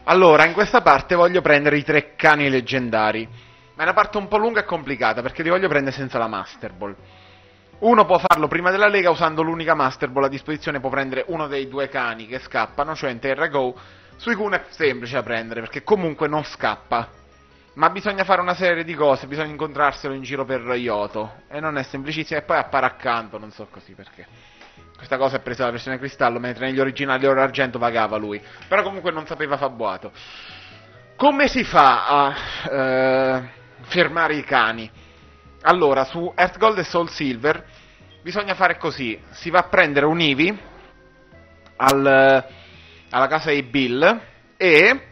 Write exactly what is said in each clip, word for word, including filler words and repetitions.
Allora, in questa parte voglio prendere i tre cani leggendari. Ma è una parte un po' lunga e complicata perché li voglio prendere senza la Master Ball. Uno può farlo prima della lega usando l'unica Master Ball a disposizione, può prendere uno dei due cani che scappano, cioè in Terra Go. Suicune è semplice da prendere perché comunque non scappa. Ma bisogna fare una serie di cose, bisogna incontrarselo in giro per Yoto. E non è semplicissimo, e poi appare accanto, non so così perché. Questa cosa è presa dalla versione cristallo, mentre negli originali oro argento vagava lui. Però comunque non sapeva Fabuato. Come si fa a eh, fermare i cani? Allora, su Earth Gold e Soul Silver bisogna fare così. Si va a prendere un Eevee al, alla casa di Bill e...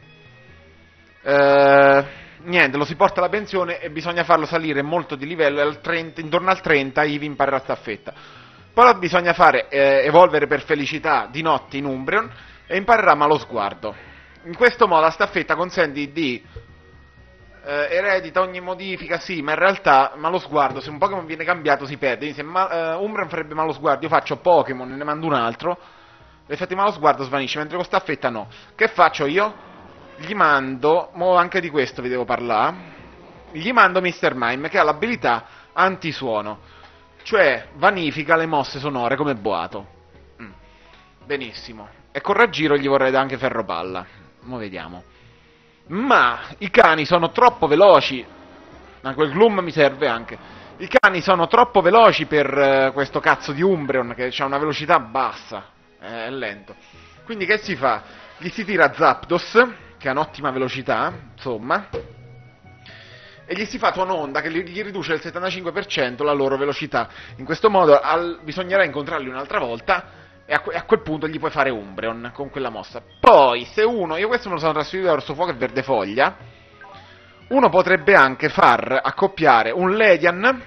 Eh, niente, lo si porta alla pensione e bisogna farlo salire molto di livello e al trenta, intorno al trenta Eevee imparerà staffetta. Poi bisogna fare eh, evolvere per felicità di notte in Umbreon e imparerà malo sguardo. In questo modo la staffetta consente di eh, eredita ogni modifica, sì, ma in realtà malo sguardo, se un Pokémon viene cambiato si perde. Quindi se ma, eh, Umbreon farebbe malo sguardo, io faccio Pokémon e ne mando un altro, l'effetto di malo sguardo svanisce, mentre con staffetta no. Che faccio io? Gli mando, mo anche di questo vi devo parlare, gli mando mister Mime che ha l'abilità antisuono, cioè vanifica le mosse sonore come boato. Mm. Benissimo. E con raggiro gli vorrei dare anche ferropalla. Mo vediamo. Ma i cani sono troppo veloci. Ma quel Gloom mi serve anche. I cani sono troppo veloci per eh, questo cazzo di Umbreon che ha una velocità bassa. Eh, è lento. Quindi che si fa? Gli si tira Zapdos, che ha un'ottima velocità, insomma, e gli si fa Tuononda che gli riduce del settantacinque per cento la loro velocità. In questo modo al, bisognerà incontrarli un'altra volta e a, que, a quel punto gli puoi fare Umbreon con quella mossa. Poi se uno, io questo me lo sono trasferito da Rosso Fuoco e Verde Foglia, uno potrebbe anche far accoppiare un Ledian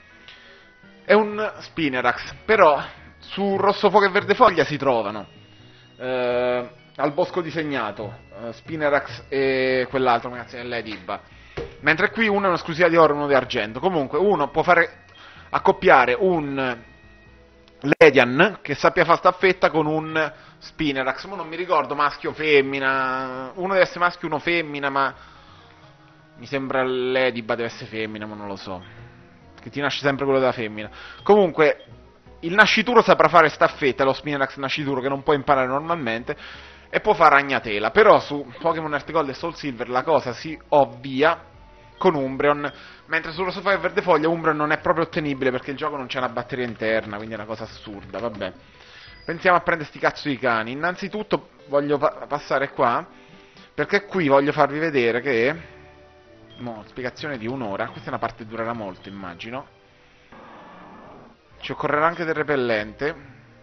e un Spinerax, però su Rosso Fuoco e Verde Foglia si trovano eh, al bosco disegnato eh, Spinerax e quell'altro, ragazzi, è Ledibba. Mentre qui uno è un'esclusiva di oro e uno di argento. Comunque uno può fare accoppiare un Ledian che sappia fare staffetta con un Spinerax. Ma non mi ricordo maschio o femmina. Uno deve essere maschio, uno femmina, ma mi sembra Ledibba deve essere femmina, ma non lo so. Che ti nasce sempre quello della femmina. Comunque il nascituro saprà fare staffetta, lo Spinerax nascituro che non può imparare normalmente, e può fare ragnatela. Però su Pokémon Earth Gold e Soul Silver la cosa si ovvia con Umbreon, mentre su Rosso Fuoco e Verde Foglia Umbreon non è proprio ottenibile perché il gioco non c'è una batteria interna, quindi è una cosa assurda, vabbè. Pensiamo a prendere sti cazzo di cani. Innanzitutto voglio pa- passare qua, perché qui voglio farvi vedere che... Mo, spiegazione di un'ora, questa è una parte che durerà molto, immagino. Ci occorrerà anche del repellente.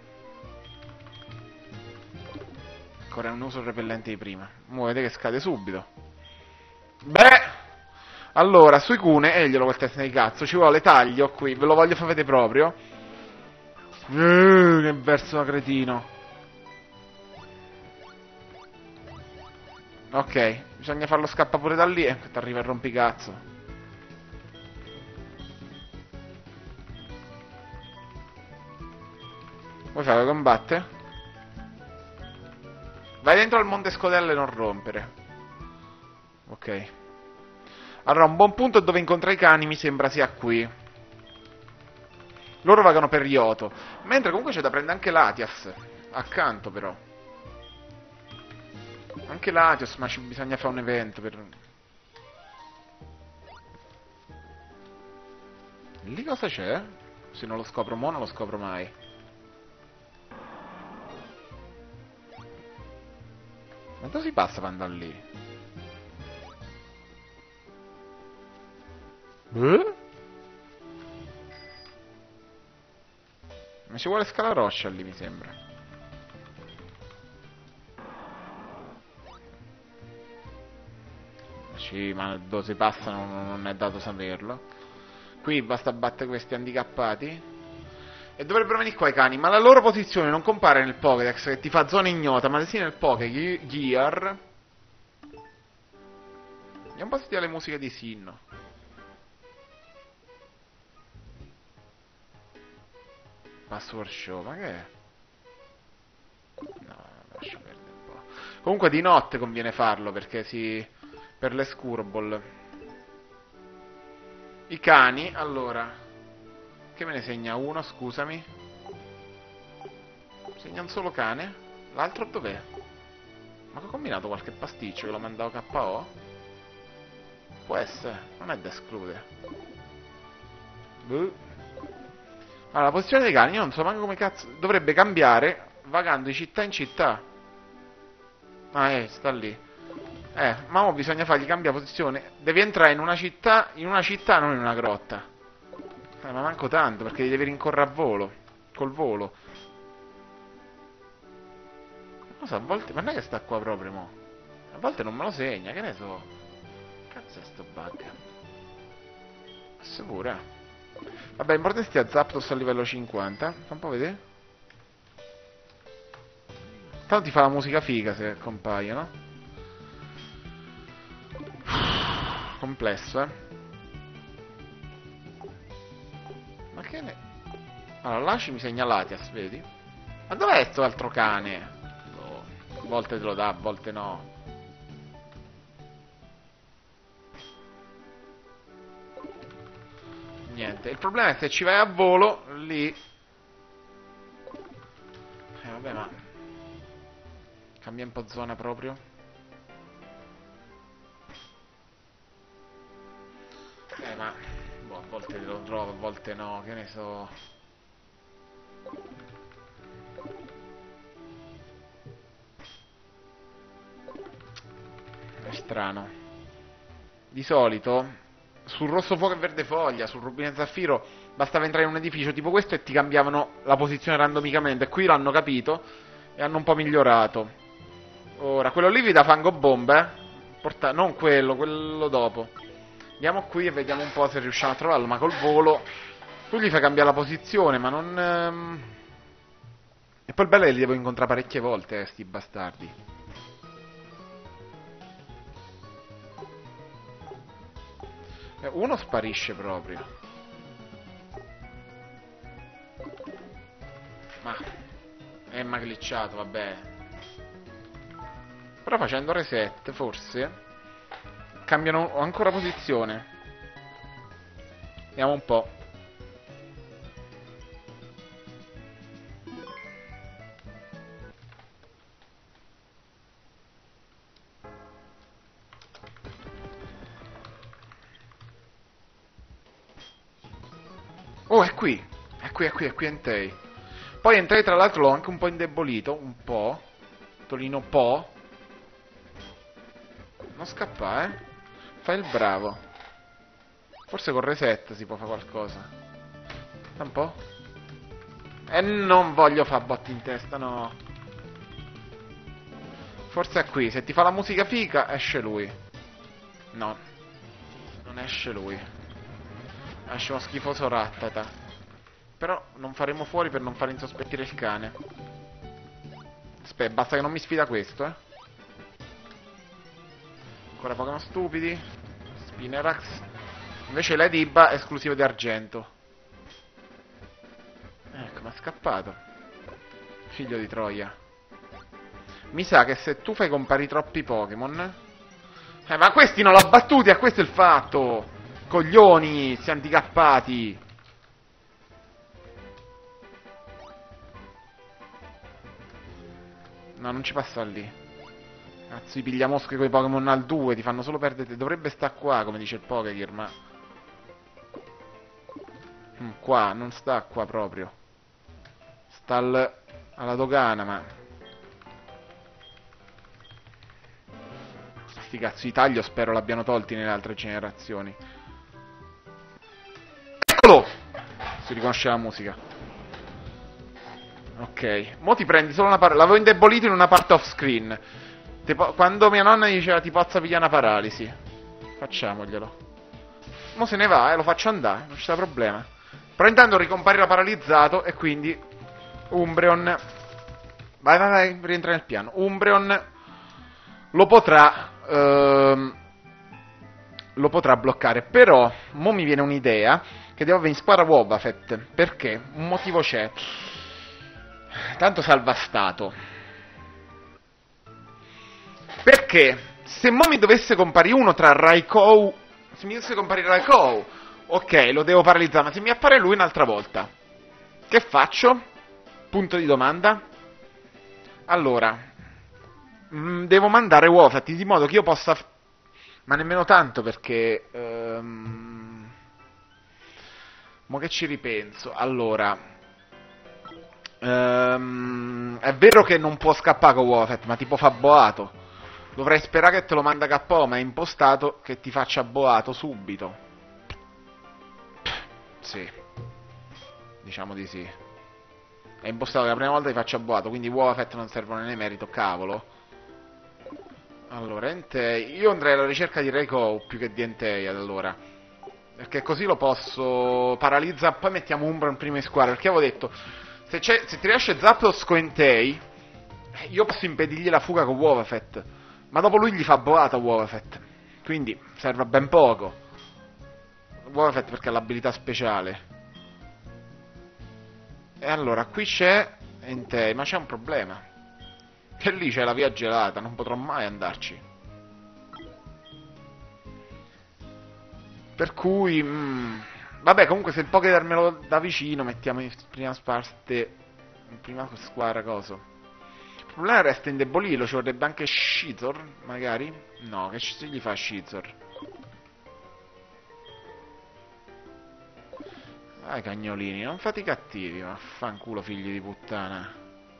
Ancora non uso il repellente di prima. Mo vedete che scade subito. Beh... Allora, Suicune, e glielo quel testa di cazzo, ci vuole taglio qui, ve lo voglio far vedere proprio. Uh, che verso da cretino. Ok, bisogna farlo scappare pure da lì e ti arriva il rompicazzo. Vuoi fare combatte? Vai dentro al monte scodelle e non rompere. Ok. Allora, un buon punto dove incontra i cani mi sembra sia qui. Loro vagano per Yoto. Mentre comunque c'è da prendere anche Latias. Accanto però. Anche Latios, ma ci bisogna fare un evento per... Lì cosa c'è? Se non lo scopro mo non lo scopro mai. Ma dove si passa per andare lì? Eh? Ma ci vuole Scalaroscia lì, mi sembra. Sì, ma dove si passa non, non è dato saperlo. Qui basta battere questi handicappati. E dovrebbero venire qua i cani, ma la loro posizione non compare nel Pokédex che ti fa zona ignota, ma sì nel Pokégear. Andiamo un po' a sentire le musiche di Sinnoh. Password show, ma che è? No, lascia perdere un po'. Comunque di notte conviene farlo perché si... per le Skurball. I cani, allora... Che me ne segna uno, scusami? Segna un solo cane? L'altro dov'è? Ma che ho combinato qualche pasticcio che l'ho mandato K O? Può essere, non è da escludere. Buh. Allora, la posizione dei cani, io non so manco come cazzo... Dovrebbe cambiare vagando di città in città. Ah, eh, sta lì. Eh, ma ora bisogna fargli cambiare posizione. Devi entrare in una città, in una città, non in una grotta. Eh, ma manco tanto, perché li devi rincorrere a volo. Col volo. Non so, a volte... Ma non è che sta qua proprio, mo. A volte non me lo segna, che ne so. Cazzo è sto bug? Sicuro, eh. Vabbè, l'importante è stia Zapdos a livello cinquanta. Fa un po' vedere. Tanto ti fa la musica figa se compaiono. Complesso, eh. Ma che ne... Allora, lasci mi segna Latias, vedi? Ma dov'è sto altro cane? Oh, a volte te lo dà, a volte no. Niente, il problema è se ci vai a volo, lì... Eh vabbè, ma... Cambia un po' zona proprio. Eh ma... Boh, a volte lo trovo, a volte no, che ne so... È strano. Di solito... Sul rosso fuoco e verde foglia, sul rubino e zaffiro, bastava entrare in un edificio tipo questo e ti cambiavano la posizione randomicamente. Qui l'hanno capito e hanno un po' migliorato. Ora, quello lì vi dà fango bomba, eh? Porta... Non quello, quello dopo. Andiamo qui e vediamo un po' se riusciamo a trovarlo, ma col volo... Tu gli fai cambiare la posizione, ma non... Ehm... E poi il bello è che li devo incontrare parecchie volte, eh, sti bastardi. Uno sparisce proprio. Ma è ma glitchato, vabbè. Però facendo reset forse cambiano ancora posizione. Vediamo un po'. Oh, è qui. È qui, è qui, è qui Entei. Poi Entei tra l'altro l'ho anche un po' indebolito. Un po'. Tolino po'. Non scappa, eh. Fai il bravo. Forse con reset si può fare qualcosa. Un po'. E non voglio fare botti in testa, no. Forse è qui. Se ti fa la musica figa, esce lui. No. Non esce lui. Esce uno schifoso Rattata. Però non faremo fuori per non far insospettire il cane. Aspetta, basta che non mi sfida questo, eh. Ancora Pokémon stupidi. Spinerax. Invece l'Ediba è esclusivo di argento. Ecco, mi è scappato. Figlio di Troia. Mi sa che se tu fai comparire troppi Pokémon... Eh, ma questi non l'ho battuti, a questo è il fatto! Coglioni, si handicappati. No, non ci passa lì. Cazzo, i pigliamosche con i Pokémon al due, ti fanno solo perdere. Dovrebbe sta qua, come dice il Pokégear, ma... Mm, qua, non sta qua proprio. Sta al... alla dogana, ma... Sti cazzo di taglio spero l'abbiano tolti nelle altre generazioni. Eccolo! Si riconosce la musica. Ok. Mo ti prendi solo una paralisi. L'avevo indebolito in una parte off screen. Tipo, quando mia nonna diceva ti pozza pigliare una paralisi. Facciamoglielo. Mo se ne va, eh, lo faccio andare, non c'è problema. Però intanto ricomparire paralizzato e quindi Umbreon. Vai, vai, vai, rientra nel piano. Umbreon lo potrà ehm, lo potrà bloccare. Però mo mi viene un'idea che devo avere in squadra Wobbuffet. Perché? Un motivo c'è. Tanto salva stato. Perché se mo mi dovesse comparire uno tra Raikou, se mi dovesse comparire Raikou, ok, lo devo paralizzare, ma se mi appare lui un'altra volta, che faccio? Punto di domanda. Allora, mh, devo mandare Wofat di modo che io possa, f- ma nemmeno tanto perché, ehm... mo che ci ripenso. Allora, ehm... è vero che non può scappare con Wofat, ma tipo fa boato. Dovrei sperare che te lo manda K O, ma è impostato che ti faccia boato subito. Sì, diciamo di sì. È impostato che la prima volta ti faccia boato, quindi Wofat non servono né merito, cavolo. Allora, Entei. Io andrei alla ricerca di Raikou più che di Entei, allora. Perché così lo posso paralizzare, poi mettiamo Umbra in prima in squadra. Perché avevo detto, se, c'è, se ti riesce Zapdos con Entei, io posso impedirgli la fuga con Wofat. Ma dopo lui gli fa boato a Wofat. Quindi serve a ben poco. Wofat perché ha l'abilità speciale. E allora, qui c'è Entei, ma c'è un problema. Che lì c'è la via gelata, non potrò mai andarci. Per cui... Mm, vabbè, comunque se il Pokédex me lo da vicino, mettiamo in prima parte... In prima squadra, coso. Il problema resta indebolirlo, ci vorrebbe anche Scizor, magari? No, che ci gli fa Scizor? Dai cagnolini, non fate i cattivi, ma fanculo figli di puttana.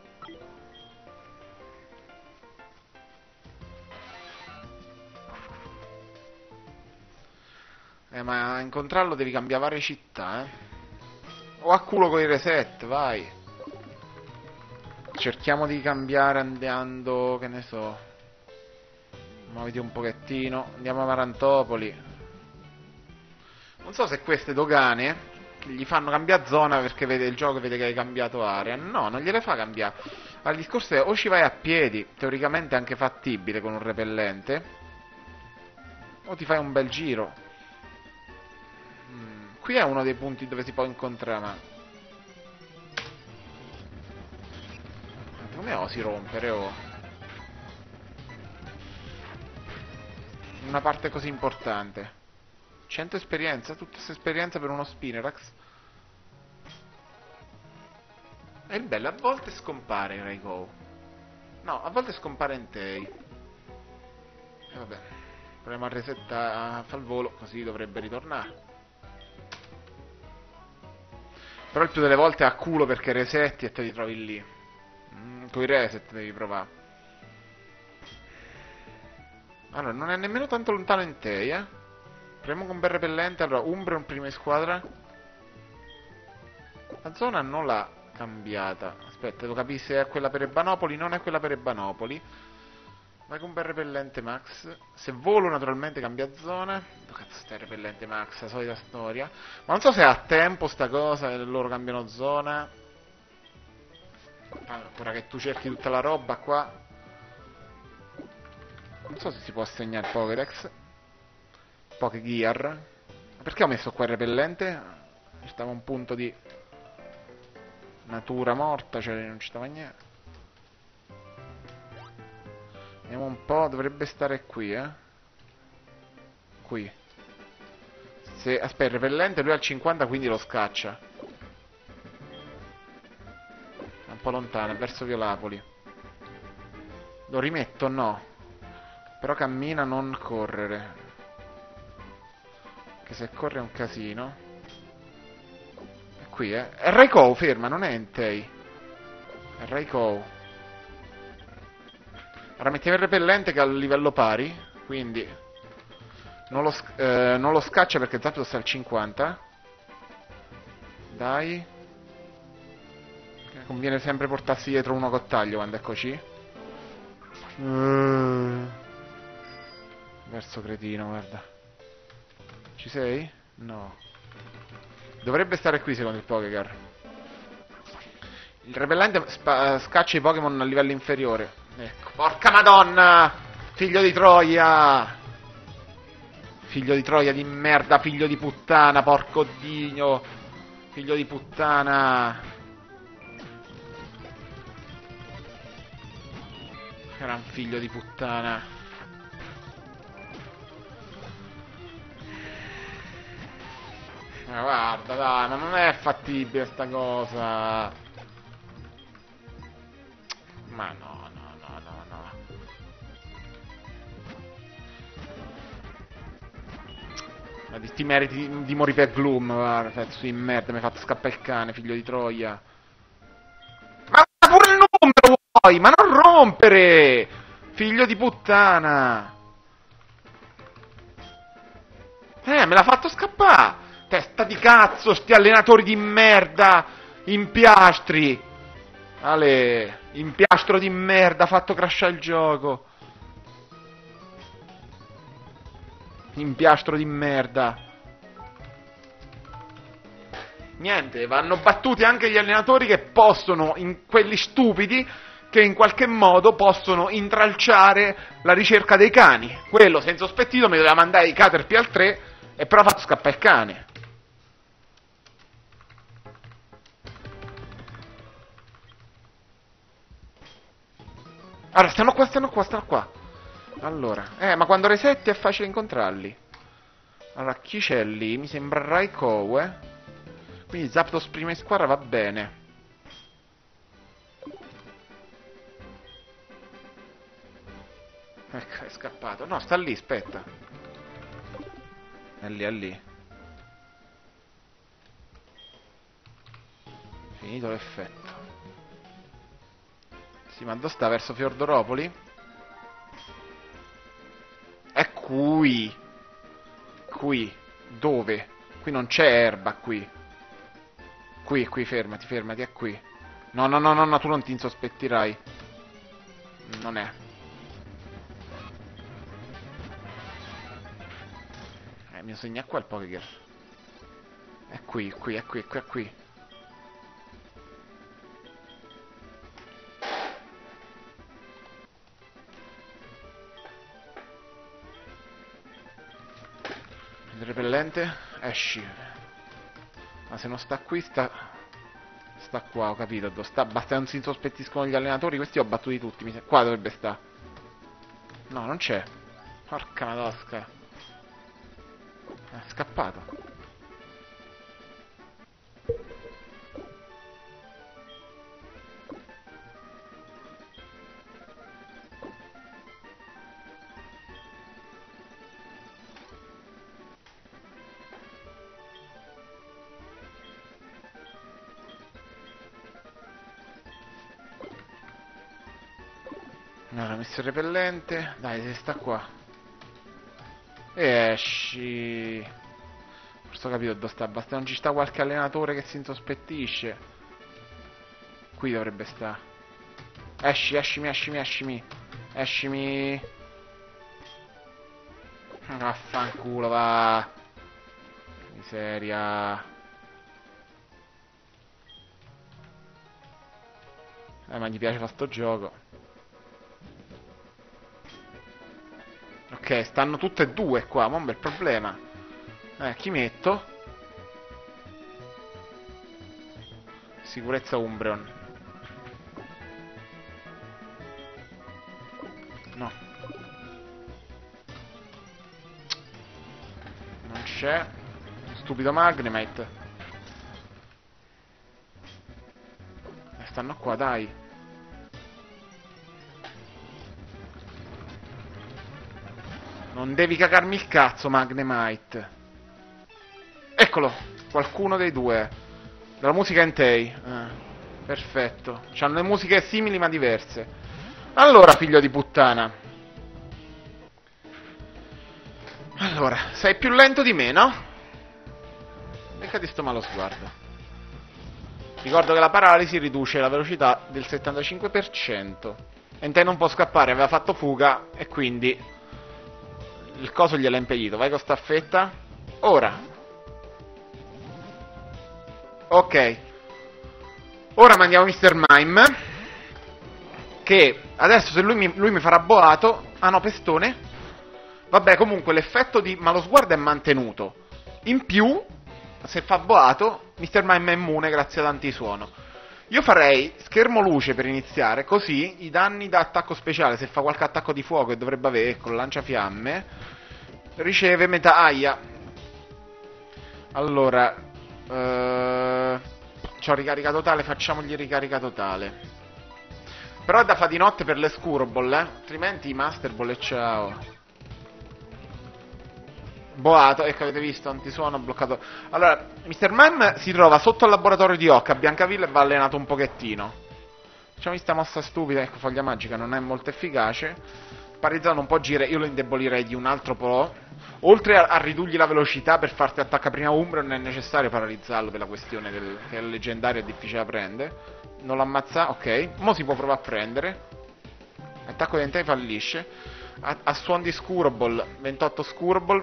Eh, ma a incontrarlo devi cambiare varie città, eh. O a culo con i reset, vai. Cerchiamo di cambiare andando, che ne so. Muoviti un pochettino. Andiamo a Marantopoli. Non so se queste dogane gli fanno cambiare zona perché vede il gioco, vede che hai cambiato area. No, non gliele fa cambiare. Al discorso è o ci vai a piedi, teoricamente anche fattibile con un repellente, o ti fai un bel giro. Mm, qui è uno dei punti dove si può incontrare, ma... Come osi rompere, oh? Una parte così importante. cento esperienza, tutta questa esperienza per uno Spinerax. E il bello, a volte scompare Raikou. No, a volte scompare Entei. E vabbè, proviamo a resettare, a far il volo, così dovrebbe ritornare. Però il più delle volte è a culo perché resetti e te li trovi lì. Mm, con i reset devi provare. Allora, non è nemmeno tanto lontano Entei, eh. Proviamo con bel repellente. Allora, Umbreon prima in squadra. La zona non l'ha cambiata. Aspetta, devo capire se è quella per Ebanopoli. Non è quella per Ebanopoli. Vai con bel repellente Max. Se volo naturalmente cambia zona. Dove cazzo sta il repellente Max? La solita storia. Ma non so se ha tempo sta cosa, che loro cambiano zona. Ora che tu cerchi tutta la roba qua. Non so se si può assegnare il Pokédex. Pokégear. Perché ho messo qua il repellente? Ci stava un punto di natura morta, cioè non ci stava niente. Vediamo un po', dovrebbe stare qui, eh. Qui. Se, aspetta, il repellente lui ha il cinquanta, quindi lo scaccia. È un po' lontano, è verso Violapoli. Lo rimetto? No. Però cammina, non correre. Che se corre è un casino. È qui, eh. È Raikou, ferma, non è Entei. È Raikou. Ora mettiamo il repellente che è a livello pari, quindi non lo, eh, non lo scaccia perché Zapdos sta al cinquanta. Dai. Conviene sempre portarsi dietro uno cottaglio quando è così. Mm. Verso cretino, guarda. Ci sei? No. Dovrebbe stare qui secondo il Pokégar. Il repellente scaccia i Pokémon a livello inferiore. Ecco, porca madonna! Figlio di Troia! Figlio di Troia di merda, figlio di puttana, porco dio! Figlio di puttana! Gran figlio di puttana. Ma guarda, dai, ma non è fattibile sta cosa. Ma no, no, no, no, no. Ma ti meriti di, di morire per Gloom, guarda, pezzo di merda, mi hai fatto scappare il cane, figlio di Troia. Ma pure il numero vuoi, ma non rompere! Figlio di puttana! Eh, me l'ha fatto scappare! Testa di cazzo, sti allenatori di merda! Impiastri! Ale, impiastro di merda, ha fatto crashare il gioco! Impiastro di merda! Niente, vanno battuti anche gli allenatori che possono, in quelli stupidi, che in qualche modo possono intralciare la ricerca dei cani. Quello, senza sospettito, mi doveva mandare i Caterpillar tre e però ha fatto scappare il cane. Allora, stanno qua, stanno qua, stanno qua. Allora, eh, ma quando resetti è facile incontrarli. Allora, chi c'è lì? Mi sembra Raikkow, eh. Quindi Zapdos prima in squadra va bene. Ecco, è scappato. No, sta lì, aspetta. È lì, è lì. Finito l'effetto. Sì, ma dove sta? Verso Fiordoropoli? È qui. Qui. Dove? Qui non c'è erba, qui. Qui, qui, fermati, fermati, è qui. No, no, no, no, no, tu non ti insospettirai. Non è. Eh, mi segna qua il Pokégear. È qui, qui, è qui, è qui, è qui. Il repellente, esci. Ma se non sta qui, sta... Sta qua, ho capito. Dove sta? Basta che non si insospettiscono gli allenatori. Questi ho battuti tutti. Mi... Qua dovrebbe sta. No, non c'è. Porca madosca. È scappato. Allora, messo il repellente. Dai, se sta qua. E esci. Forse ho capito dove sta. Basta non ci sta qualche allenatore che si insospettisce. Qui dovrebbe sta. Esci, escimi, escimi, escimi. Escimi. Vaffanculo, va. Miseria. Eh, ma gli piace fare sto gioco. Ok, stanno tutte e due qua, ma un bel problema. Eh, chi metto? Sicurezza Umbreon. No. Non c'è. Stupido Magnemite. Eh, stanno qua, dai. Non devi cagarmi il cazzo, Magnemite. Eccolo, qualcuno dei due. La musica Entei. Eh, perfetto. C'hanno le musiche simili ma diverse. Allora, figlio di puttana. Allora, sei più lento di me, no? Beccati sto malo sguardo. Ricordo che la paralisi riduce la velocità del settantacinque per cento. Entei non può scappare, aveva fatto fuga e quindi... il coso gliel'ha impedito. Vai con staffetta. Ora. Ok. Ora mandiamo mister Mime. Che adesso se lui mi, lui mi farà boato. Ah no, pestone. Vabbè, comunque l'effetto di malo sguardo è mantenuto. In più, se fa boato, mister Mime è immune grazie ad antisuono. Io farei schermo luce per iniziare, così i danni da attacco speciale, se fa qualche attacco di fuoco, che dovrebbe avere con lanciafiamme, riceve metà aia. Allora, eh, c'ho ricarica totale, facciamogli ricarica totale. Però è da fa di notte per le Scuroball, eh? Altrimenti i Master Ball e ciao. Boato, ecco, avete visto, antisuono bloccato. Allora, mister Mime si trova sotto al laboratorio di Oak a Biancavilla e va allenato un pochettino. Facciamo questa mossa stupida, ecco, foglia magica non è molto efficace. Paralizzando un po' gira, io lo indebolirei di un altro po'. Oltre a, a ridurgli la velocità per farti attacca prima Umbra, non è necessario paralizzarlo per la questione del, che è leggendario e difficile da prendere. Non l'ammazza, ok. Mo si può provare a prendere. Attacco di Entei fallisce. A, a suon di Scuroball, ventotto Scuroball.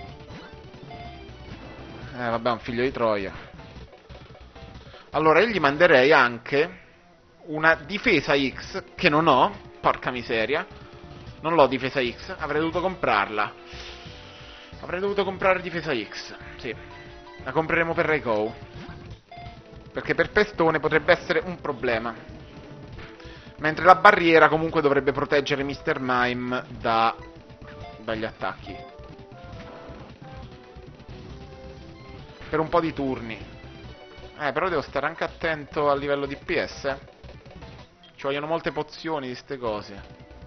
Eh vabbè, è un figlio di Troia. Allora io gli manderei anche una difesa X, che non ho, porca miseria. Non l'ho difesa X, avrei dovuto comprarla. Avrei dovuto comprare difesa X, sì. La compreremo per Raikou, perché per Pestone potrebbe essere un problema. Mentre la barriera comunque dovrebbe proteggere mister Mime da... dagli attacchi. Per un po' di turni. Eh, però devo stare anche attento a livello di D P S. Eh. Ci vogliono molte pozioni di ste cose.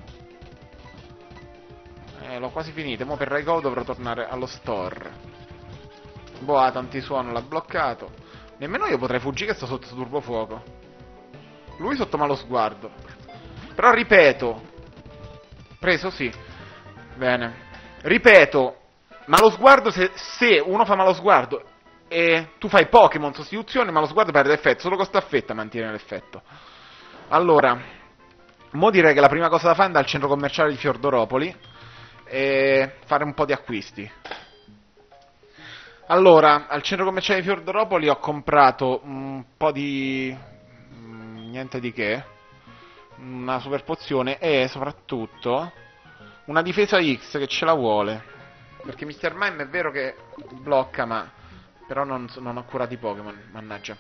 Eh, l'ho quasi finito. Mo per Raikou dovrò tornare allo store. Boato, antisuono l'ha bloccato. Nemmeno io potrei fuggire che sto sotto turbofuoco. Lui sotto malo sguardo. Però ripeto. Preso, sì. Bene. Ripeto. Malo sguardo se, se uno fa malo sguardo e tu fai Pokémon sostituzione, ma lo sguardo perde l'effetto, solo con staffetta mantiene l'effetto. Allora, mo direi che la prima cosa da fare è andare al centro commerciale di Fiordoropoli e fare un po' di acquisti. Allora, al centro commerciale di Fiordoropoli ho comprato un po' di... niente di che, una super pozione e soprattutto una difesa X che ce la vuole. Perché mister Mime è vero che blocca, ma... però non, non ho curato i Pokémon, mannaggia.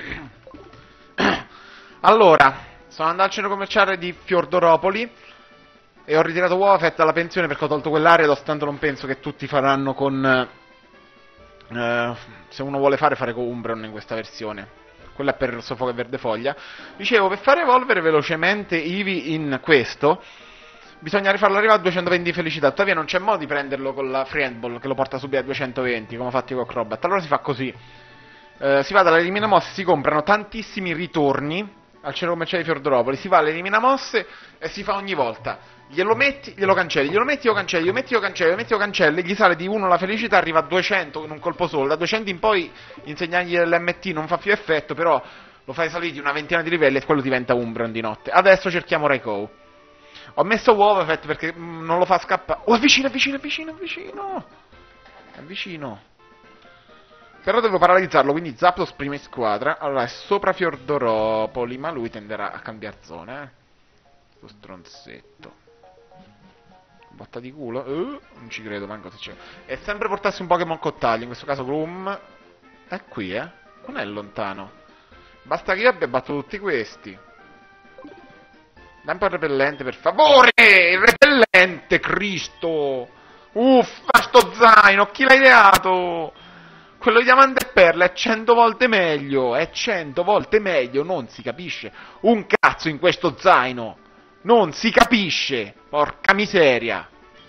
Allora, sono andato al centro commerciale di Fiordoropoli e ho ritirato Wofet dalla pensione perché ho tolto quell'area, nonostante non penso che tutti faranno con... Eh, se uno vuole fare, fare con Umbreon in questa versione. Quella è per Rosso Fuoco e Verde Foglia. Dicevo, per far evolvere velocemente Eevee in questo... bisogna rifarlo arrivare a duecentoventi di felicità. Tuttavia non c'è modo di prenderlo con la Friend Ball che lo porta subito a duecentoventi, come ho fatto con Crobat. Allora si fa così. Eh, si va dall'eliminamosse, si comprano tantissimi ritorni al centro commerciale di Fiordoropoli, si va all'eliminamosse e si fa ogni volta. Glielo metti, glielo cancelli, glielo metti, glielo cancelli, glielo metti, glielo cancelli, glielo metti, glielo cancelli, gli sale di uno la felicità, arriva a duecento in un colpo solo. Da duecento in poi insegnargli l'M T non fa più effetto, però lo fai salire di una ventina di livelli e quello diventa Umbreon di notte. Adesso cerchiamo Raikou. Ho messo Wofet perché mh, non lo fa scappare. Oh, è vicino, è vicino, è vicino, è vicino. È vicino. Però devo paralizzarlo, quindi Zapdos prima in squadra. Allora, è sopra Fiordoropoli, ma lui tenderà a cambiare zona, eh. Sto stronzetto. Botta di culo. Uh, non ci credo, manco se c'è. E sempre portarsi un Pokémon Cottaglio, in questo caso Gloom. È qui, eh. Non è lontano. Basta che io abbia battuto tutti questi. Dai un po' il repellente, per favore! Il repellente, Cristo! Uffa, sto zaino, chi l'ha ideato? Quello di diamante e perla è cento volte meglio, è cento volte meglio, non si capisce un cazzo in questo zaino! Non si capisce! Porca miseria!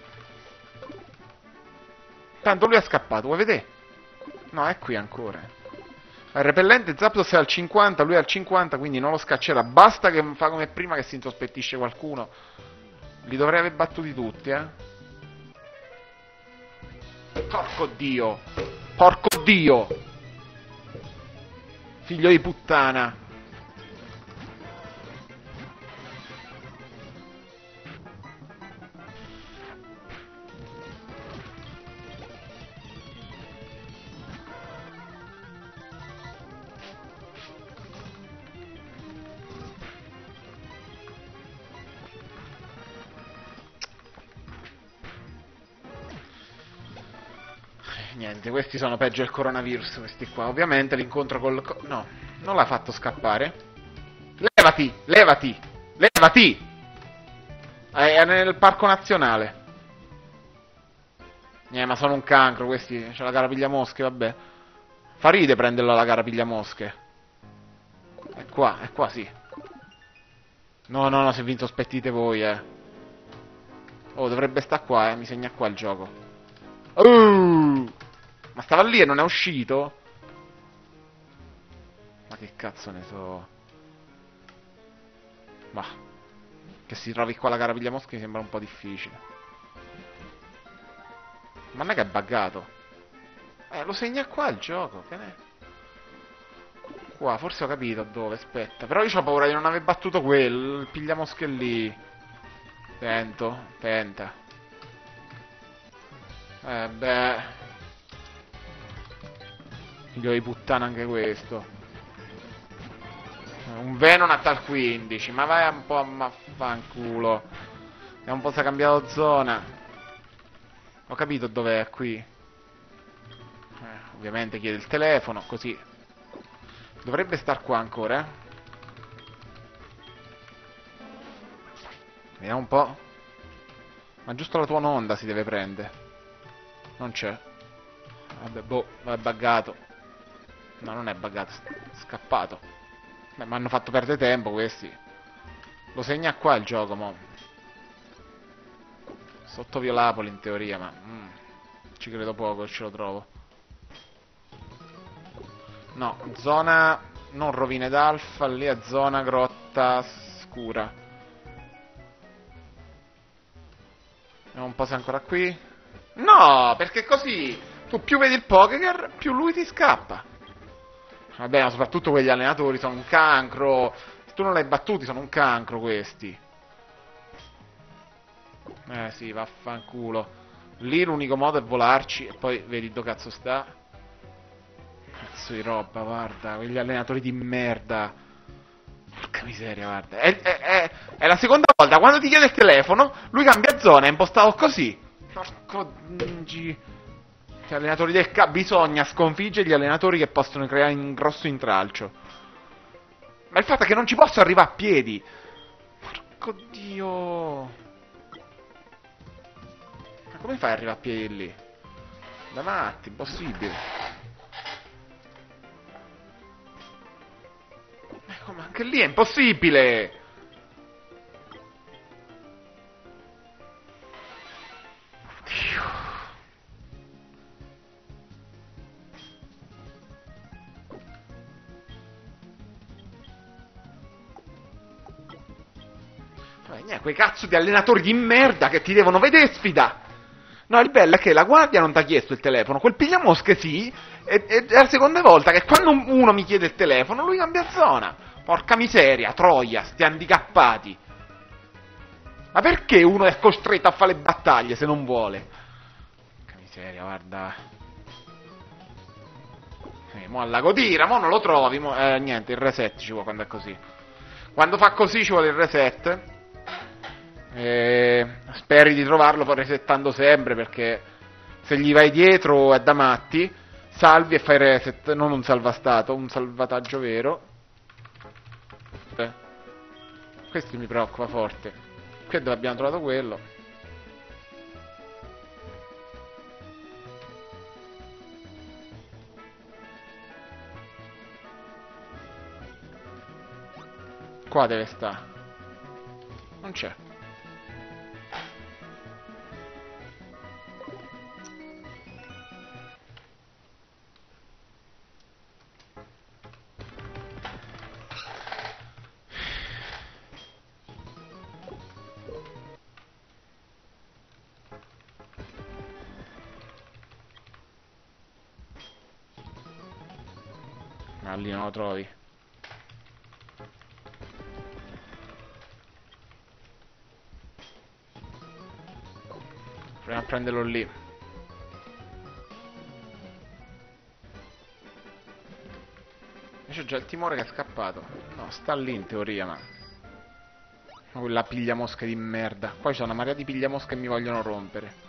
Tanto lui è scappato, vuoi vedere? No, è qui ancora. Il repellente Zapdos è al cinquanta, lui è al cinquanta, quindi non lo scaccerà. Basta che fa come prima che si insospettisce qualcuno. Li dovrei aver battuti tutti, eh. Porco Dio! Porco Dio! Figlio di puttana! Niente, questi sono peggio del coronavirus, questi qua. Ovviamente l'incontro col... no, non l'ha fatto scappare. levati, levati, levati! È nel parco nazionale. Eh, ma sono un cancro questi. C'è la carapiglia mosche, vabbè. Fa ride prenderla la carapiglia mosche. È qua, è qua, sì. No, no, no, se vi insospettite voi, eh. Oh, dovrebbe sta qua, eh. Mi segna qua il gioco. Uh! Ma stava lì e non è uscito? Ma che cazzo ne so. Ma che si trovi qua la carapiglia mosche mi sembra un po' difficile. Ma non è che è buggato. Eh, lo segna qua il gioco, che ne... Qua, forse ho capito dove, aspetta. Però io ho paura di non aver battuto quello, il pigliamosche lì. Tento, tenta. Eh beh. Figlio di puttana anche questo. Un Venonat al quindici, ma vai un po' a maffanculo. Abbiamo un po' cambiato zona. Ho capito dov'è qui. Eh, ovviamente chiede il telefono, così. Dovrebbe star qua ancora, eh. Vediamo un po'. Ma giusto la tua onda si deve prendere. Non c'è. Vabbè, boh, è buggato. No, non è buggato, è scappato. Beh, mi hanno fatto perdere tempo questi. Lo segna qua il gioco, mo. Sotto Violapoli in teoria, ma... Mm, ci credo poco, ce lo trovo. No, zona... non rovine d'alfa, lì è zona grotta scura. Vediamo un po' se è ancora qui. No, perché così tu più vedi il Pokémon, più lui ti scappa. Vabbè, ma soprattutto quegli allenatori sono un cancro. Se tu non l'hai battuti sono un cancro questi. Eh sì, vaffanculo. Lì l'unico modo è volarci e poi vedi dove cazzo sta. Cazzo di roba, guarda, quegli allenatori di merda. Porca miseria, guarda. È, è, è, è la seconda volta, quando ti chiede il telefono, lui cambia zona, è impostato così. Porco G. Gli allenatori del ca... Bisogna sconfiggere gli allenatori che possono creare un grosso intralcio. Ma il fatto è che non ci posso arrivare a piedi. Porco Dio. Ma come fai ad arrivare a piedi lì? Da matti, impossibile. Ecco, ma anche lì è impossibile. Dio. Niente, quei cazzo di allenatori di merda che ti devono vedere sfida. No, il bello è che la guardia non ti ha chiesto il telefono, quel pigliamosche sì, e, e è la seconda volta che quando uno mi chiede il telefono, lui cambia zona. Porca miseria, troia, sti handicappati. Ma perché uno è costretto a fare le battaglie se non vuole? Porca miseria, guarda. Eh, mo al lago Tira, mo non lo trovi, mo, eh, niente, il reset ci vuole quando è così. Quando fa così ci vuole il reset. Eh, speri di trovarlo poi resettando sempre, perché se gli vai dietro è da matti. Salvi e fai reset, non un salvastato, un salvataggio vero. Eh. Questo mi preoccupa forte. Qui è dove abbiamo trovato quello. Qua deve stare. Non c'è. Ma lì non lo trovi. Proviamo a prenderlo lì. Io c'ho già il timore che è scappato. No, sta lì in teoria, ma... ma quella pigliamosche di merda. Poi c'è una marea di pigliamosche che mi vogliono rompere.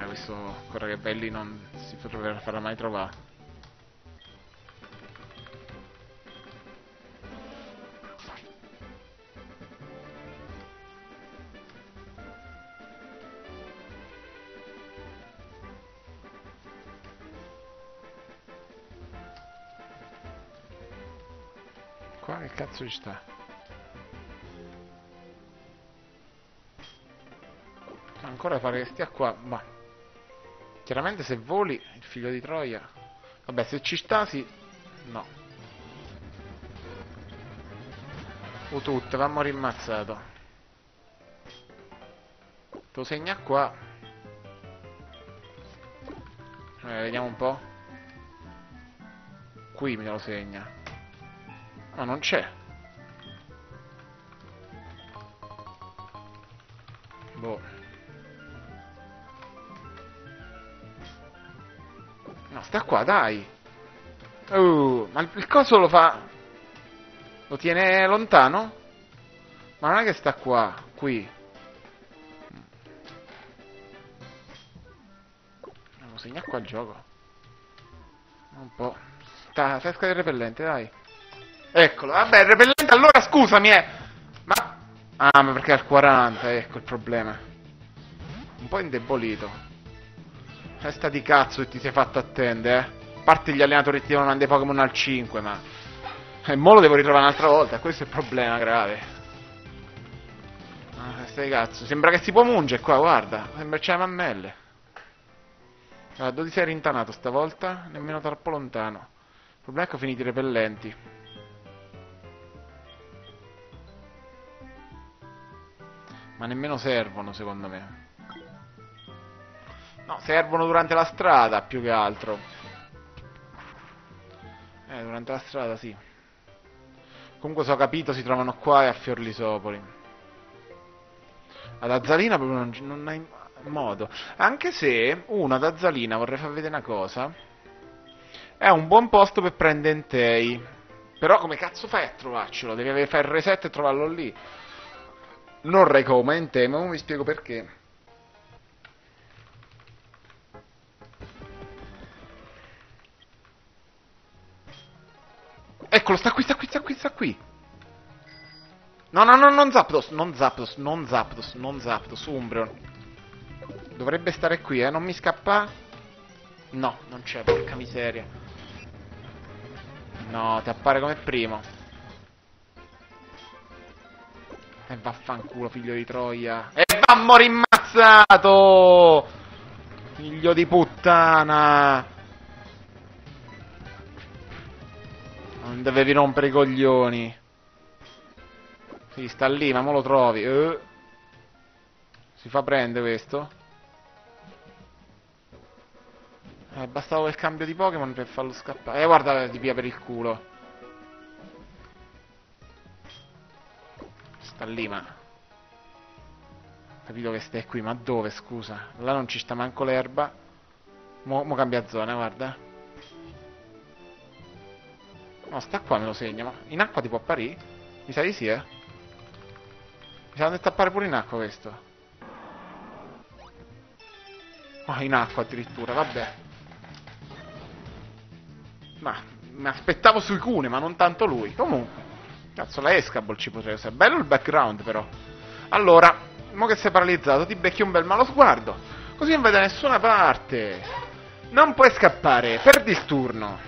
questo ancora che belli non si potrebbe farà mai trovare. Qua che cazzo ci sta? Ancora pare che stia qua, ma chiaramente se voli il figlio di Troia. Vabbè, se ci sta sì. No. O tutte, va a morire ammazzato. Te lo segna qua. Eh, vediamo un po'. Qui me lo segna. Ma non c'è. Boh. No, sta qua, dai. Uh, ma il, il coso lo fa... Lo tiene lontano? Ma non è che sta qua, qui. Lo segna qua il gioco. Un po'. Sta, sta scadere il repellente, dai. Eccolo, vabbè, il repellente allora scusami, eh. Ma... Ah, ma perché è al quaranta, ecco il problema. Un po' indebolito. Testa di cazzo che ti sei fatto attendere, eh. A parte gli allenatori che ti devono mandare Pokémon al cinque, ma... E mo lo devo ritrovare un'altra volta, questo è il problema grave. Ah, testa di cazzo. Sembra che si può mungere qua, guarda. Sembra che c'è le mammelle. Allora, dove sei rintanato stavolta? Nemmeno troppo lontano. Il problema è che ho finito i repellenti. Ma nemmeno servono, secondo me. No, servono durante la strada, più che altro. Eh, durante la strada, sì. Comunque, se ho capito, si trovano qua e a Fiorlisopoli. Ad Azzalina proprio non, non hai modo. Anche se, uno ad Azzalina, vorrei far vedere una cosa. È un buon posto per prendere Entei. Però come cazzo fai a trovarcelo? Devi avere, fare il reset e trovarlo lì. Non Raycoma Entei, ma ora vi spiego perché. Eccolo, sta qui, sta qui, sta qui, sta qui. No, no, no, non Zapdos, non Zapdos, non Zapdos, non Zapdos, Umbreon. Dovrebbe stare qui, eh, non mi scappa. No, non c'è, porca miseria. No, ti appare come primo. E vaffanculo, figlio di Troia. E va a morire immazzato! Figlio di puttana! Non dovevi rompere i coglioni. Sì, sta lì, ma mo lo trovi. Eh. Si fa prendere questo? Eh, bastava quel cambio di Pokémon per farlo scappare. Eh, guarda, ti pia per il culo. Sta lì, ma... Capito che stai qui, ma dove, scusa? Là non ci sta manco l'erba. Mo, mo cambia zona, guarda. No, sta qua, me lo segna, ma... In acqua ti può apparire? Mi sa di sì, eh? Mi sa detto appare pure in acqua questo. Oh, in acqua addirittura, vabbè. Ma mi aspettavo sui Cune, ma non tanto lui. Comunque, cazzo, la Escabol ci potrebbe essere. Bello il background, però. Allora, mo che sei paralizzato, ti becchi un bel malo sguardo. Così non vai da nessuna parte. Non puoi scappare, perdi il turno.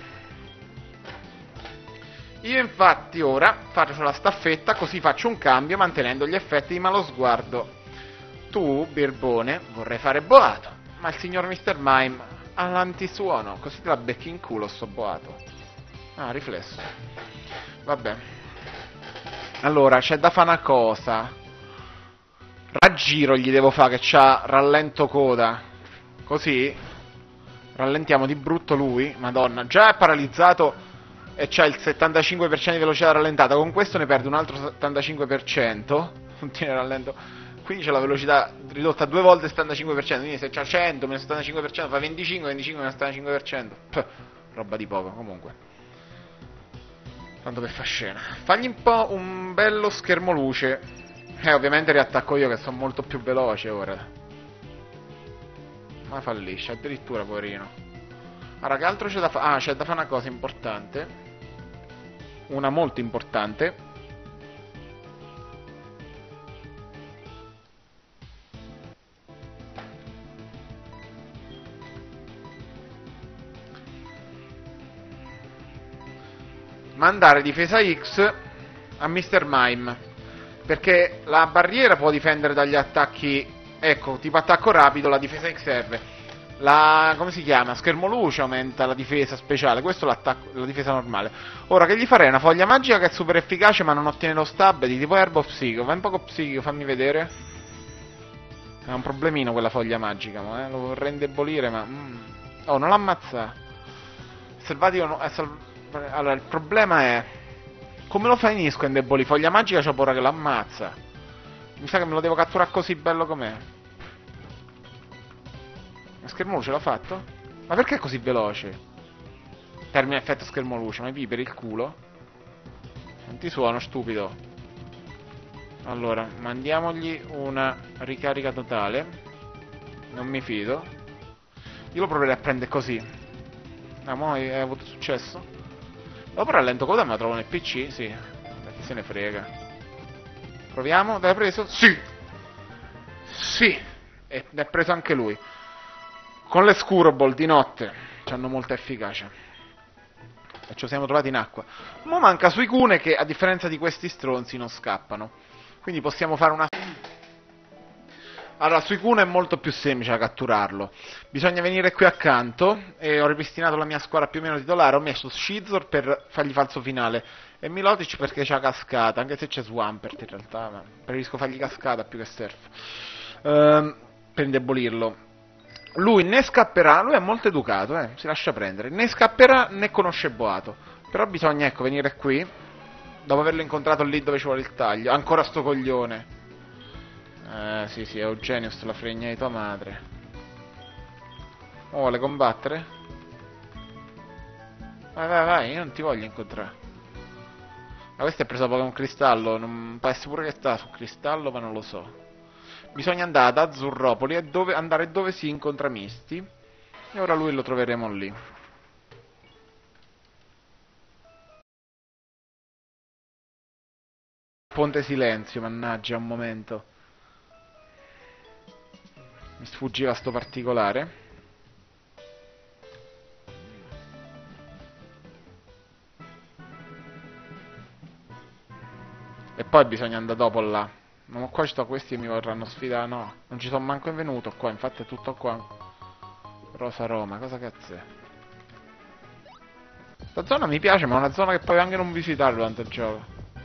Io infatti ora faccio la staffetta, così faccio un cambio mantenendo gli effetti di malo sguardo. Tu, Birbone, vorrei fare boato, ma il signor mister Mime ha l'antisuono, così te la becchi in culo sto boato. Ah, riflesso. Vabbè. Allora, c'è da fare una cosa. Raggiro gli devo fare, che c'ha rallento coda. Così rallentiamo di brutto lui. Madonna, già è paralizzato e c'ha il settantacinque per cento di velocità rallentata. Con questo ne perde un altro settantacinque per cento. Non tiene rallento. Quindi c'è la velocità ridotta due volte il settantacinque per cento. Quindi se c'ha cento meno settantacinque per cento fa venticinque, venticinque meno settantacinque per cento. Puh, roba di poco, comunque. Tanto per fa scena. Fagli un po' un bello schermo luce. Eh, ovviamente riattacco io che sono molto più veloce ora. Ma fallisce, addirittura, poverino. Ora, che altro c'è da fare? Ah, c'è da fare una cosa importante. Una molto importante. Mandare difesa X a mister Mime, perché la barriera può difendere dagli attacchi, ecco, tipo attacco rapido, la difesa X serve. La, come si chiama? Schermo luce aumenta la difesa speciale, questo è l'attacco, la difesa normale. Ora, che gli farei? Una foglia magica che è super efficace ma non ottiene lo stab, di tipo erbo o psichico. Vai un poco psichico, fammi vedere. È un problemino quella foglia magica, ma, eh? Lo vorrei indebolire, ma... Mm. Oh, non l'ammazza. Selvatico no, è sal... Allora, il problema è... Come lo finisco a indebolire? Foglia magica c'ho paura che l'ammazza. Mi sa che me lo devo catturare così bello com'è. Ma schermo luce l'ha fatto? Ma perché è così veloce? Termine effetto schermo luce, ma i per il culo? Non ti suono, stupido. Allora, mandiamogli una ricarica totale. Non mi fido. Io lo proverei a prendere così. Ah, mo hai avuto successo? Dopo rallento coda me la trovo nel P C, sì. Ma chi se ne frega. Proviamo, l'hai preso? Sì! Sì! E ne ha preso anche lui. Con le Scurable di notte hanno molta efficacia. E ci siamo trovati in acqua. Ma manca Suicune che, a differenza di questi stronzi, non scappano. Quindi possiamo fare una... Allora, Suicune è molto più semplice da catturarlo. Bisogna venire qui accanto, e ho ripristinato la mia squadra più o meno titolare, ho messo Scizor per fargli falso finale, e Milotic perché c'ha cascata, anche se c'è Swampert in realtà, ma preferisco fargli cascata più che surf. Ehm, per indebolirlo. Lui ne scapperà, lui è molto educato, eh, si lascia prendere, né scapperà né conosce Boato. Però bisogna, ecco, venire qui, dopo averlo incontrato lì dove ci vuole il taglio. Ancora sto coglione. Eh, sì, sì, Eugenius, la fregna di tua madre. Oh, vuole combattere? Vai, vai, vai, io non ti voglio incontrare. Ma questo è preso da Pokémon Cristallo, non... può essere pure che sta su Cristallo, ma non lo so. Bisogna andare ad Azzurropoli e dove... andare dove si incontra Misty. E ora lui lo troveremo lì. Ponte Silenzio, mannaggia, un momento. Mi sfuggiva sto particolare. E poi bisogna andare dopo là. Ma qua ci sto questi che mi vorranno sfidare. No, non ci sono manco venuto qua. Infatti è tutto qua. Rosa Roma, cosa cazzo è? Questa zona mi piace, ma è una zona che puoi anche non visitare durante il gioco.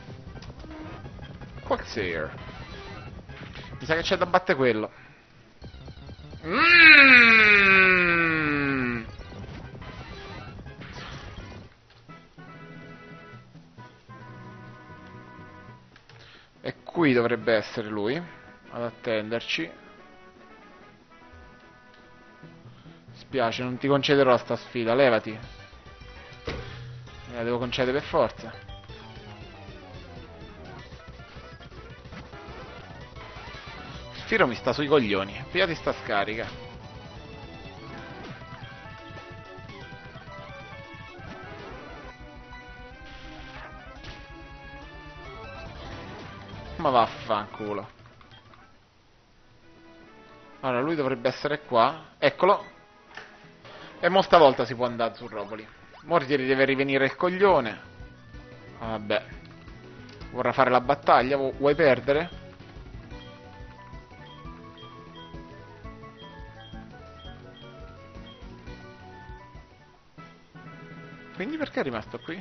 Quaxair. Mi sa che c'è da battere quello. Mmm. E qui dovrebbe essere lui ad attenderci. Spiace, non ti concederò sta sfida, levati. Me la devo concedere per forza. Sfiro mi sta sui coglioni. Pigliati sta scarica. Ma vaffanculo. Allora, lui dovrebbe essere qua. Eccolo. E mo stavolta si può andare a Azzurropoli. Mo deve rivenire il coglione. Vabbè. Vorrà fare la battaglia? Vuoi perdere? Quindi perché è rimasto qui?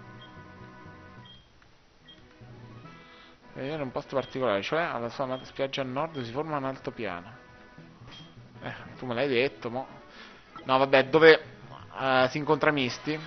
E in un posto particolare, cioè alla sua spiaggia a nord si forma un altopiano. Eh, tu me l'hai detto, mo. No, vabbè, dove uh, si incontra Misty.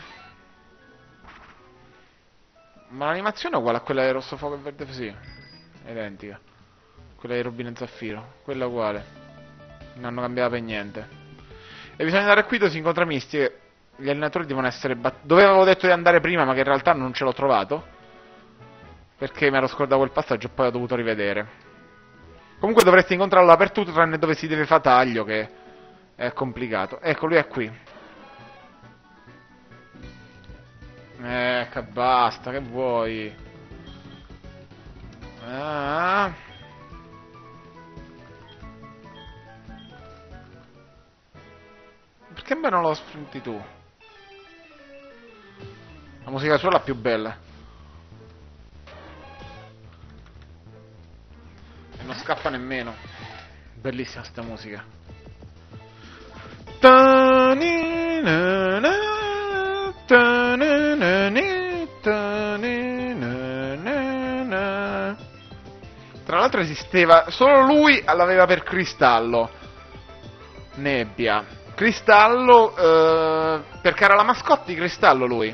Ma l'animazione è uguale a quella di Rosso Fuoco e Verde, sì, è identica. Quella di Rubino e Zaffiro, quella è uguale. Non hanno cambiato per niente. E bisogna andare qui dove si incontra Misty, e gli allenatori devono essere battuti. Dove avevo detto di andare prima, ma che in realtà non ce l'ho trovato, perché mi ero scordato quel passaggio e poi ho dovuto rivedere. Comunque dovresti incontrarlo dappertutto tranne dove si deve fare taglio, che È complicato. Ecco, lui è qui. Ecco, basta, che vuoi? Ah. Perché me non lo sprinti tu? La musica sua è la più bella. E non scappa nemmeno. Bellissima sta musica. Tra l'altro esisteva, solo lui l'aveva per Cristallo. Nebbia. Cristallo, eh, perché era la mascotte di Cristallo lui.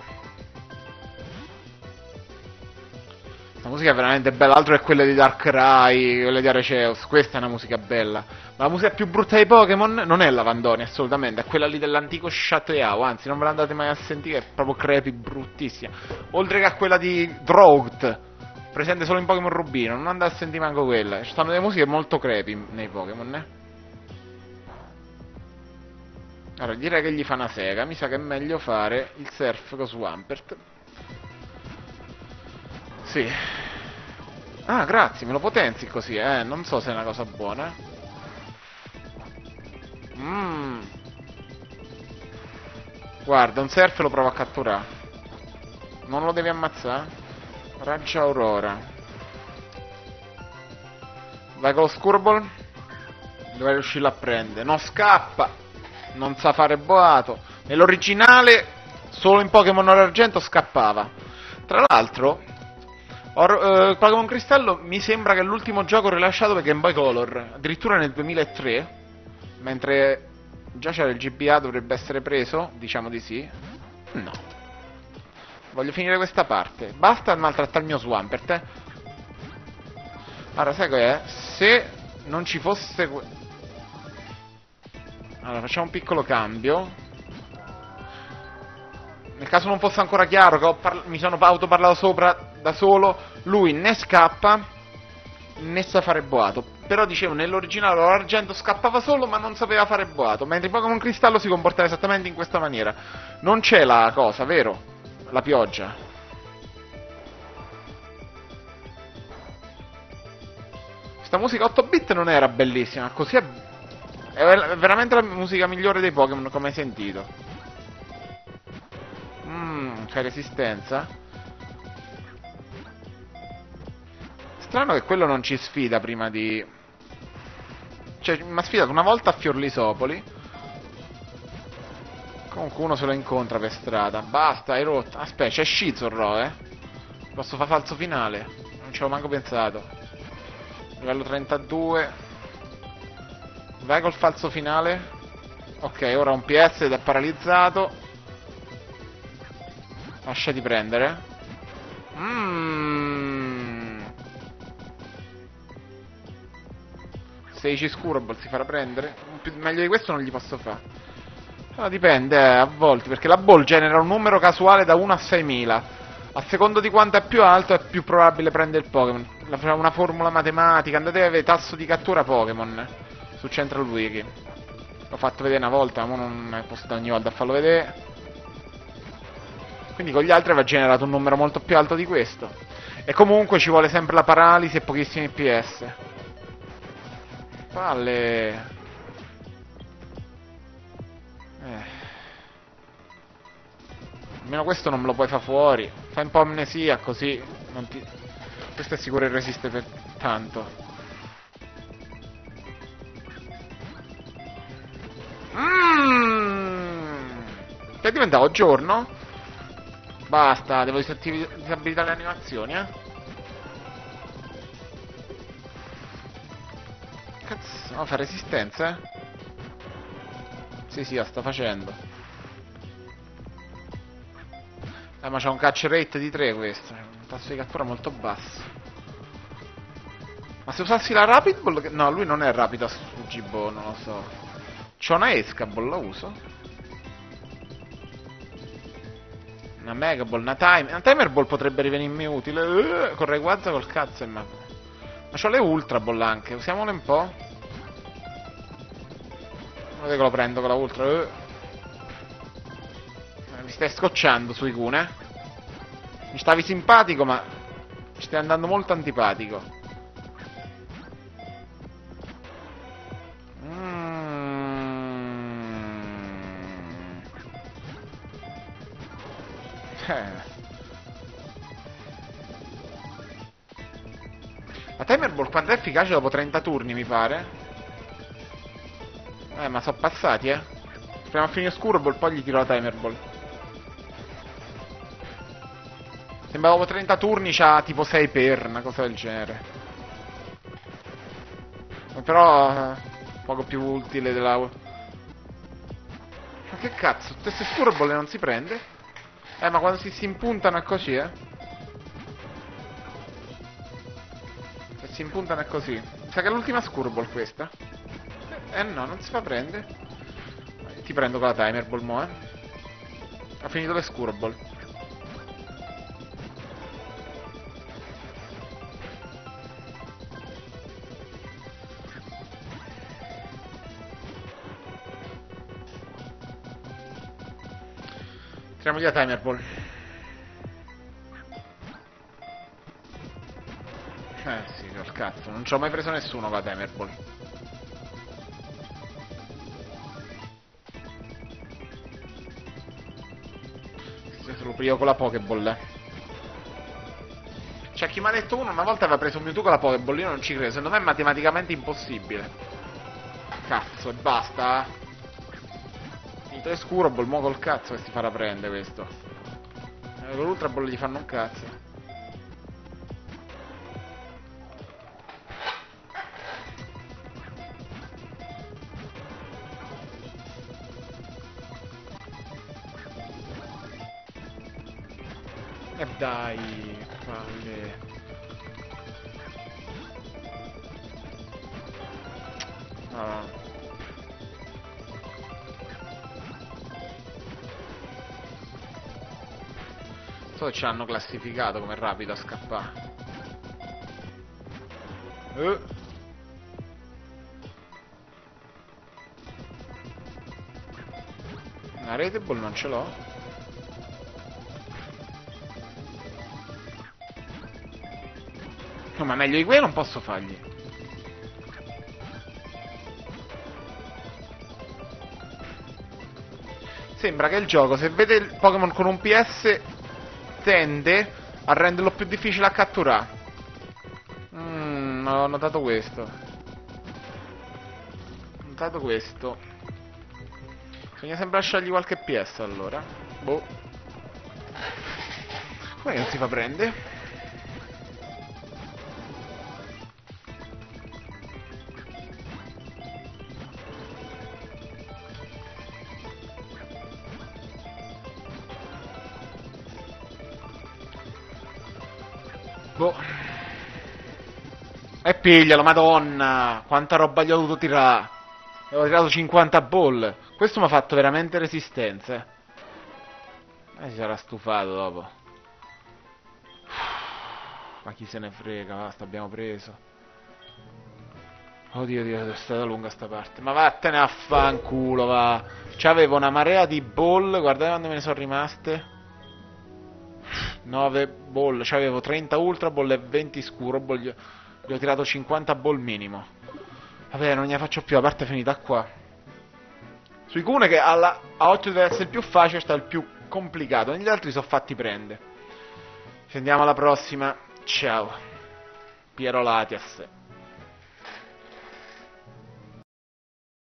La musica è veramente bella, altro è quella di Darkrai, quella di Arceus, questa è una musica bella. Ma la musica più brutta dei Pokémon non è Lavandoni, assolutamente, è quella lì dell'antico Chateau, anzi non ve la andate mai a sentire, è proprio creepy, bruttissima. Oltre che a quella di Drought, presente solo in Pokémon Rubino, non andate a sentire manco quella. Ci stanno delle musiche molto creepy nei Pokémon, eh. Allora, direi che gli fa una sega, mi sa che è meglio fare il surf con Swampert. Sì. Ah, grazie, me lo potenzi così, eh. Non so se è una cosa buona. Mmm. Guarda, un surf lo provo a catturare. Non lo devi ammazzare? Raggio Aurora. Vai con lo Scurball. Dovrai riuscirlo a prendere. Non scappa. Non sa fare boato. Nell'originale, solo in Pokémon Oro Argento scappava. Tra l'altro, Or- uh, Pokémon Cristallo mi sembra che è l'ultimo gioco rilasciato per Game Boy Color, addirittura nel duemilatré, mentre già c'era il G B A, dovrebbe essere preso, diciamo di sì. No. Voglio finire questa parte. Basta maltrattare il mio Swampert, eh. Allora, sai che è? Se non ci fosse... Que- allora, facciamo un piccolo cambio. Nel caso non fosse ancora chiaro che ho parla- mi sono autoparlato sopra da solo, lui né scappa né sa fare boato. Però dicevo, nell'originale l'argento scappava solo ma non sapeva fare boato, mentre Pokémon Cristallo si comportava esattamente in questa maniera. Non c'è la cosa, vero? La pioggia. Questa musica otto bit non era bellissima, così è... è veramente la musica migliore dei Pokémon, come hai sentito. Mmm, c'è resistenza. Strano che quello non ci sfida prima di... Cioè, mi ha sfidato una volta a Fiorlisopoli. Comunque uno se lo incontra per strada. Basta, hai rotto. Aspetta, c'è Shizorro, eh. Posso fare falso finale? Non ci avevo manco pensato. Livello trentadue. Vai col falso finale. Ok, ora un P S ed è paralizzato. Lasciati prendere. Mmm. sedici Scurball si farà prendere. Più, meglio di questo non gli posso fare. Allora, dipende, eh, a volte, perché la ball genera un numero casuale da uno a seimila. A secondo di quanto è più alto è più probabile prendere il Pokémon. Una formula matematica, andate a vedere tasso di cattura Pokémon su Central Wiki. L'ho fatto vedere una volta, ma non è posto ogni volta a farlo vedere. Quindi con gli altri aveva generato un numero molto più alto di questo. E comunque ci vuole sempre la paralisi e pochissimi P S. Palle. Eh. Almeno questo non me lo puoi fare fuori. Fai un po' amnesia così non ti... Questo è sicuro che resiste per tanto. Mmm. Che è diventato giorno? Basta, devo disabilitare le animazioni, eh. Cazzo, no, fa resistenza, eh. Sì, sì, la sto facendo. Eh, ma c'ha un catch rate di tre questo. Un tasso di cattura molto basso. Ma se usassi la Rapid Ball... No, lui non è rapido a Sugibo, non lo so. C'ho una Escaball, la uso? Una Mega Ball, una Timer... Una Timer Ball potrebbe rivenirmi utile. Uh, con Rayquaza col cazzo e ma... Ma c'ho le Ultra Ball anche, usiamole un po'. Guarda che lo prendo con la ultra. Eh. Mi stai scocciando sui Cune. Mi stavi simpatico, ma mi stai andando molto antipatico. Mm. Eh. La Timer Ball quando è efficace dopo trenta turni, mi pare. Eh, ma sono passati, eh. Prima a finire Scuro Ball, poi gli tiro la Timer Ball. Sembra dopo trenta turni c'ha tipo sei per, una cosa del genere. Però eh, poco più utile della... Ma che cazzo, tutte queste Scuro Ball non si prende? Eh, ma quando si, si impuntano è così, eh. Se si impuntano è così. Sa che è l'ultima Scuro Ball questa? Eh no, non si fa prendere. Ti prendo con la Timer Ball, mo, eh. Ha finito le Scuro Ball. Tiriamogli la Timer Ball. Eh sì, col cazzo. Non ci ho mai preso nessuno con la Timer Ball. Solo io con la Pokéball, eh. C'è chi mi ha detto uno una volta aveva preso un Mewtwo con la Pokéball. Io non ci credo. Secondo me è matematicamente impossibile. Cazzo, e basta. Finito le Scuro Ball, mo col cazzo che si farà prendere questo. Eh, con l'Ultra Ball gli fanno un cazzo. E eh dai, palle. Ah. So che ci hanno classificato come rapido a scappare. Eh. Una rete ball non ce l'ho. No, ma meglio di quello non posso fargli. Sembra che il gioco, se vede il Pokémon con un P S, tende a renderlo più difficile a catturare. Mmm, ho notato questo. Ho notato questo. Bisogna sempre lasciargli qualche P S allora. Boh. Come che non si fa prendere? Boh. E piglialo, madonna! Quanta roba gli ho dovuto tirare! Avevo tirato cinquanta ball. Questo mi ha fatto veramente resistenza. Eh, si sarà stufato dopo. Ma chi se ne frega, basta, abbiamo preso. Oddio, Dio, è stata lunga sta parte. Ma vattene a fanculo, va. C'avevo una marea di ball, guardate quando me ne sono rimaste. nove ball, c'avevo trenta ultra ball e venti scuro ball. Gli ho tirato cinquanta ball minimo. Vabbè, non ne faccio più, la parte è finita qua. Sui Cune che alla, a occhio deve essere il più facile, sta il più complicato. Negli altri sono fatti prendere. Ci andiamo alla prossima. Ciao. Piero Latias.